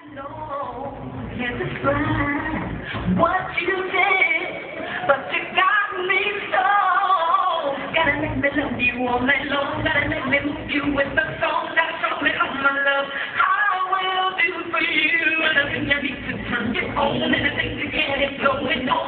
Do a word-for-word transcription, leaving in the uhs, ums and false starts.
know it's a fine what you did, but you got me so. Gotta make me love you all night long. Gotta make me move you with the song. Gotta show me all my love. I will do for you. Anything you need to turn you on. Anything to get it going on.